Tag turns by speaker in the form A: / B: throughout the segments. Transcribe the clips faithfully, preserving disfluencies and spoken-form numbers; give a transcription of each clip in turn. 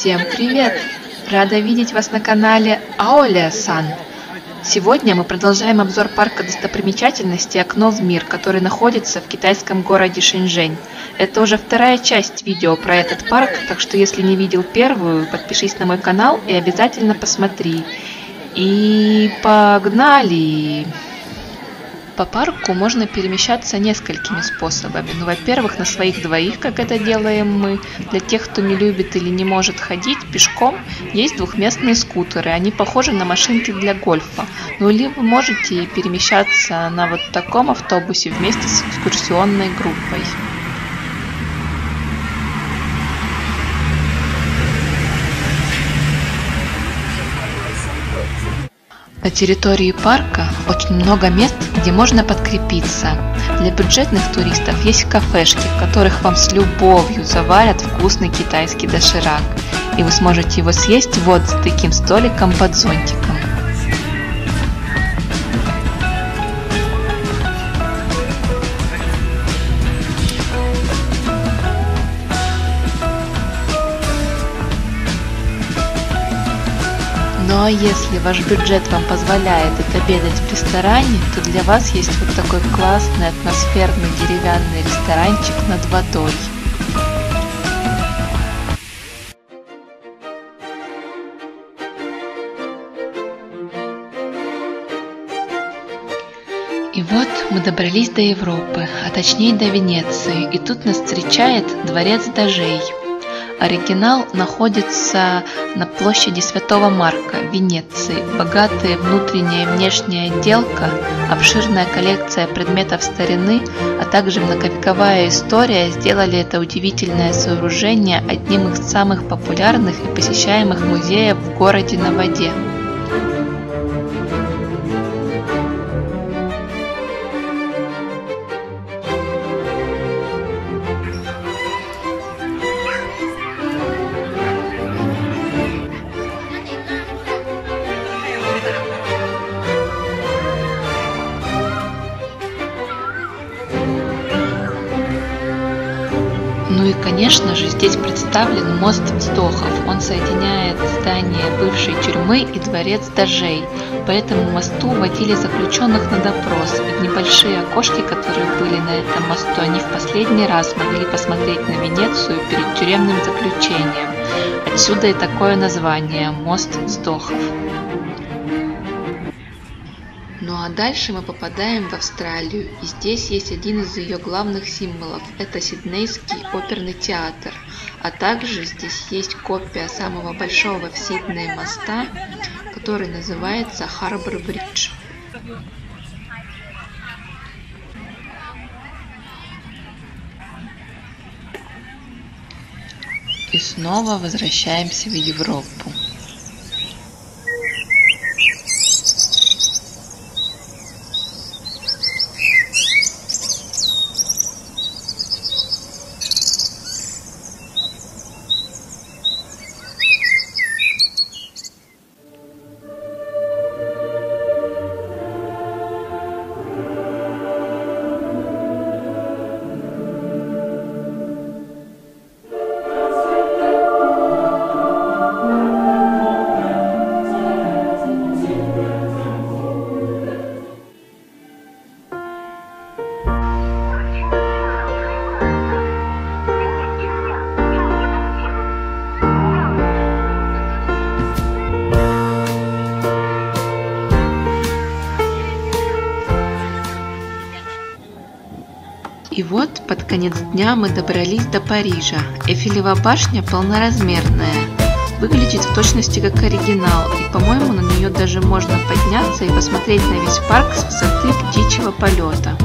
A: Всем привет! Рада видеть вас на канале Аолиа-сан. Сегодня мы продолжаем обзор парка достопримечательностей «Окно в мир», который находится в китайском городе Шэньчжэнь. Это уже вторая часть видео про этот парк, так что если не видел первую, подпишись на мой канал и обязательно посмотри. И погнали! По парку можно перемещаться несколькими способами. Ну, во-первых, на своих двоих, как это делаем мы. Для тех, кто не любит или не может ходить пешком, есть двухместные скутеры. Они похожи на машинки для гольфа. Ну, или вы можете перемещаться на вот таком автобусе вместе с экскурсионной группой. На территории парка очень много мест, где можно подкрепиться. Для бюджетных туристов есть кафешки, в которых вам с любовью заварят вкусный китайский доширак. И вы сможете его съесть вот с таким столиком под зонтиком. Ну а если ваш бюджет вам позволяет отобедать в ресторане, то для вас есть вот такой классный атмосферный деревянный ресторанчик над водой. И вот мы добрались до Европы, а точнее до Венеции, и тут нас встречает дворец Дожей. Оригинал находится на площади Святого Марка в Венеции. Богатая внутренняя и внешняя отделка, обширная коллекция предметов старины, а также многовековая история сделали это удивительное сооружение одним из самых популярных и посещаемых музеев в городе на воде. Ну и, конечно же, здесь представлен мост вздохов. Он соединяет здание бывшей тюрьмы и дворец Дожей. По этому мосту водили заключенных на допрос. И в небольшие окошки, которые были на этом мосту, они в последний раз могли посмотреть на Венецию перед тюремным заключением. Отсюда и такое название – мост вздохов. Ну а дальше мы попадаем в Австралию, и здесь есть один из ее главных символов – это Сиднейский оперный театр, а также здесь есть копия самого большого в Сиднее моста, который называется Харбор Бридж. И снова возвращаемся в Европу. И вот под конец дня мы добрались до Парижа. Эйфелева башня полноразмерная, выглядит в точности как оригинал, и, по-моему, на нее даже можно подняться и посмотреть на весь парк с высоты птичьего полета.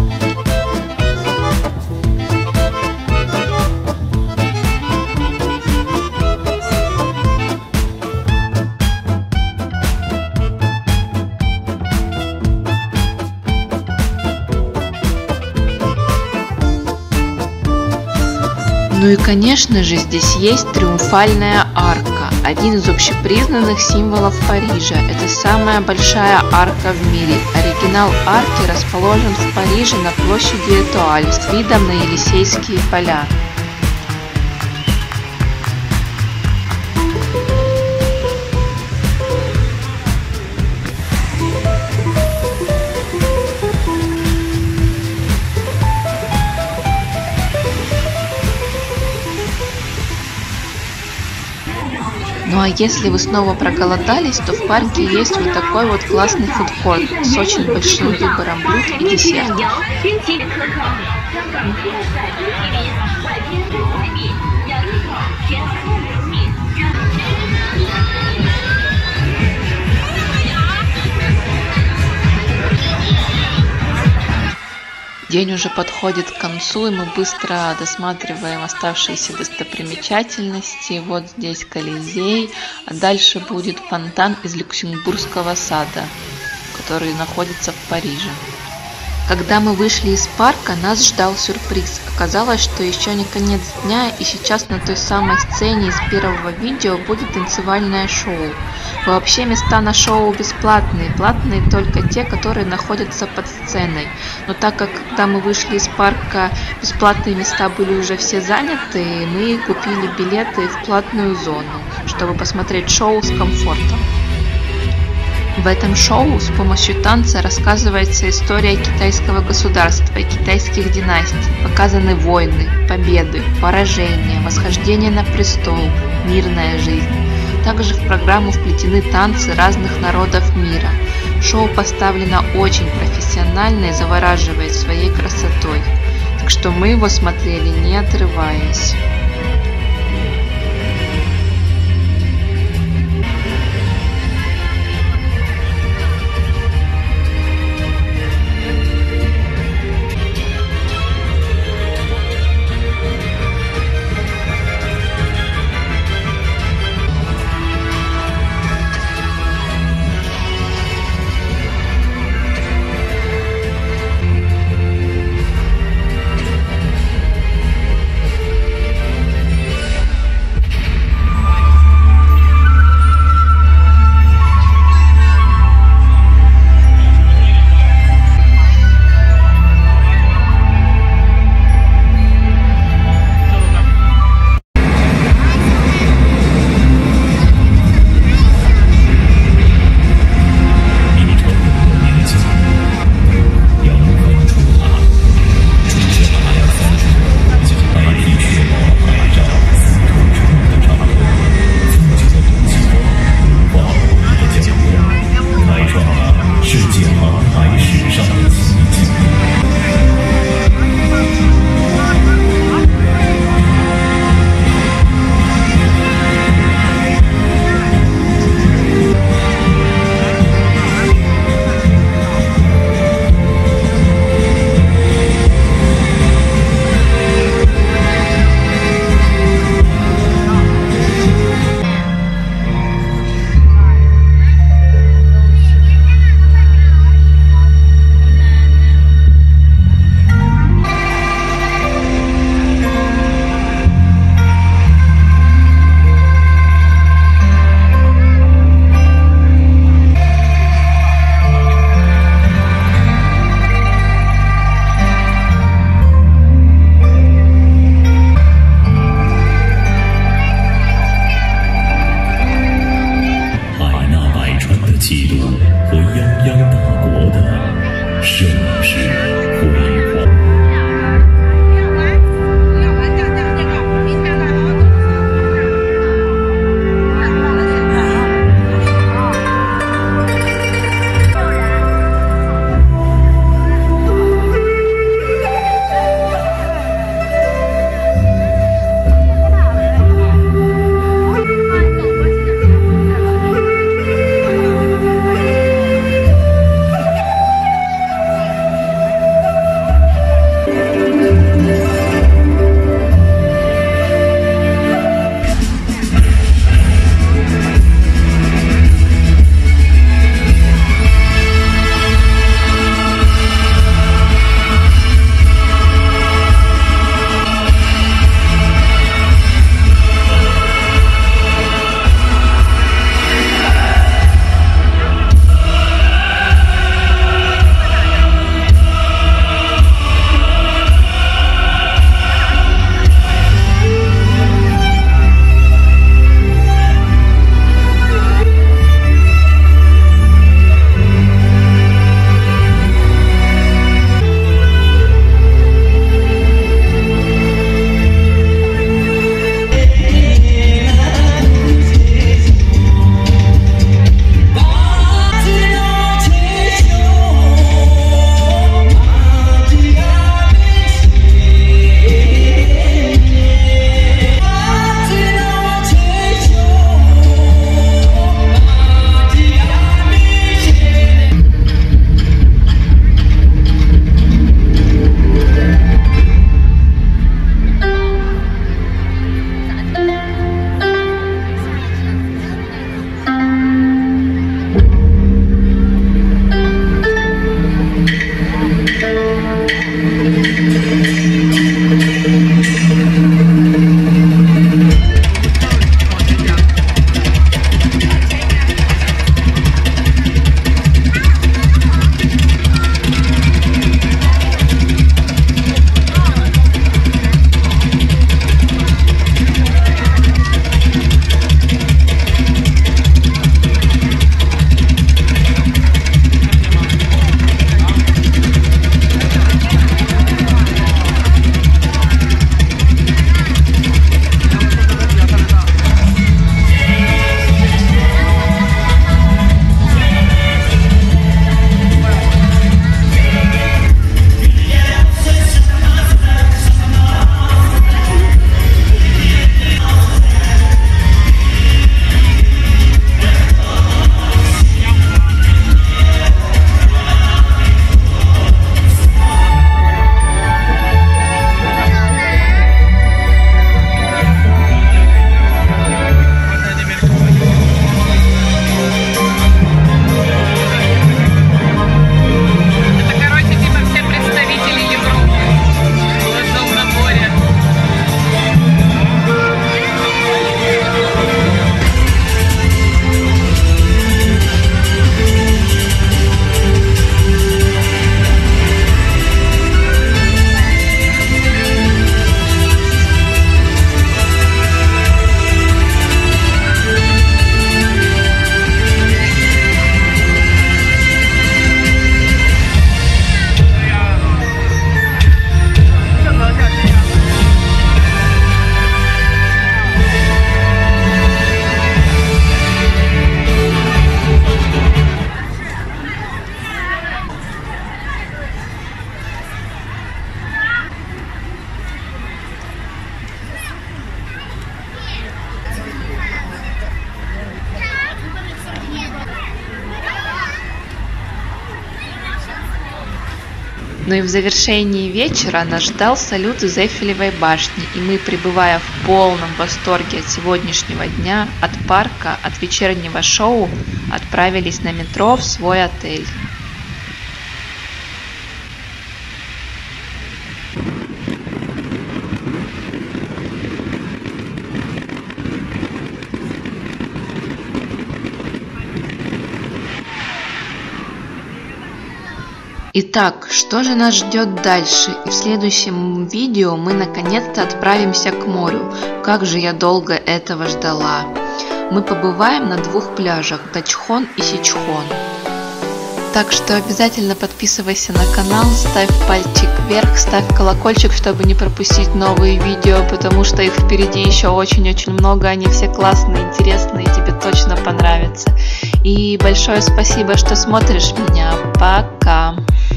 A: Ну и, конечно же, здесь есть Триумфальная арка, один из общепризнанных символов Парижа. Это самая большая арка в мире. Оригинал арки расположен в Париже на площади Этуаль с видом на Елисейские поля. Ну а если вы снова проголодались, то в парке есть вот такой вот классный фудкорт с очень большим выбором блюд и десертов. День уже подходит к концу, и мы быстро досматриваем оставшиеся достопримечательности. Вот здесь Колизей, а дальше будет фонтан из Люксембургского сада, который находится в Париже. Когда мы вышли из парка, нас ждал сюрприз. Оказалось, что еще не конец дня, и сейчас на той самой сцене из первого видео будет танцевальное шоу. Вообще места на шоу бесплатные, платные только те, которые находятся под сценой. Но так как когда мы вышли из парка, бесплатные места были уже все заняты, мы купили билеты в платную зону, чтобы посмотреть шоу с комфортом. В этом шоу с помощью танца рассказывается история китайского государства и китайских династий. Показаны войны, победы, поражения, восхождение на престол, мирная жизнь. Также в программу вплетены танцы разных народов мира. Шоу поставлено очень профессионально и завораживает своей красотой. Так что мы его смотрели, не отрываясь. Ну и в завершении вечера нас ждал салют из Эйфелевой башни, и мы, пребывая в полном восторге от сегодняшнего дня, от парка, от вечернего шоу, отправились на метро в свой отель. Итак, что же нас ждет дальше? И в следующем видео мы наконец-то отправимся к морю. Как же я долго этого ждала. Мы побываем на двух пляжах, Тачхон и Сичхон. Так что обязательно подписывайся на канал, ставь пальчик вверх, ставь колокольчик, чтобы не пропустить новые видео, потому что их впереди еще очень-очень много, они все классные, интересные, тебе точно понравятся. И большое спасибо, что смотришь меня. Пока!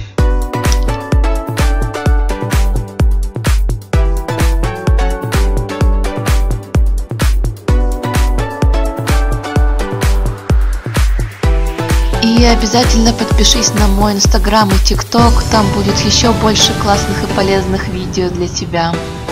A: И обязательно подпишись на мой инстаграм и тикток, там будет еще больше классных и полезных видео для тебя.